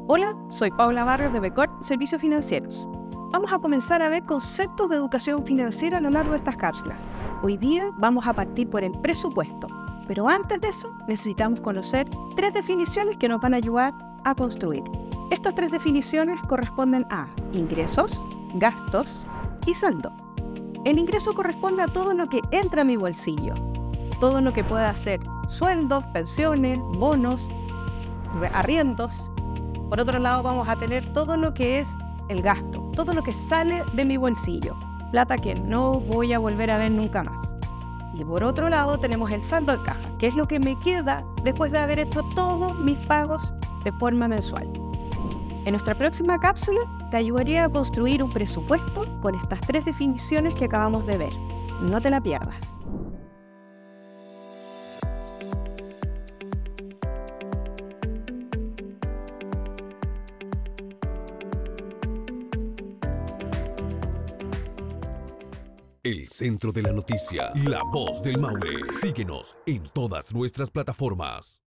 Hola, soy Paula Barrios de BECORT Servicios Financieros. Vamos a comenzar a ver conceptos de educación financiera a lo largo de estas cápsulas. Hoy día vamos a partir por el presupuesto, pero antes de eso necesitamos conocer 3 definiciones que nos van a ayudar a construir. Estas 3 definiciones corresponden a ingresos, gastos y saldo. El ingreso corresponde a todo lo que entra a mi bolsillo, todo lo que pueda ser sueldos, pensiones, bonos, arriendos. Por otro lado, vamos a tener todo lo que es el gasto, todo lo que sale de mi bolsillo, plata que no voy a volver a ver nunca más. Y por otro lado, tenemos el saldo de caja, que es lo que me queda después de haber hecho todos mis pagos de forma mensual. En nuestra próxima cápsula, te ayudaría a construir un presupuesto con estas 3 definiciones que acabamos de ver. No te la pierdas. El centro de la noticia, la voz del Maule. Síguenos en todas nuestras plataformas.